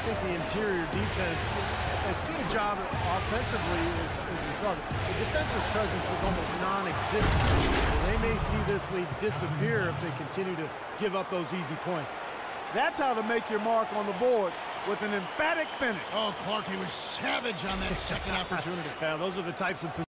think the interior defense, as good a job offensively as we saw. The defensive presence was almost non-existent. They may see this lead disappear if they continue to give up those easy points. That's how to make your mark on the board, with an emphatic finish. Oh, Clark, he was savage on that second opportunity. Yeah, those are the types of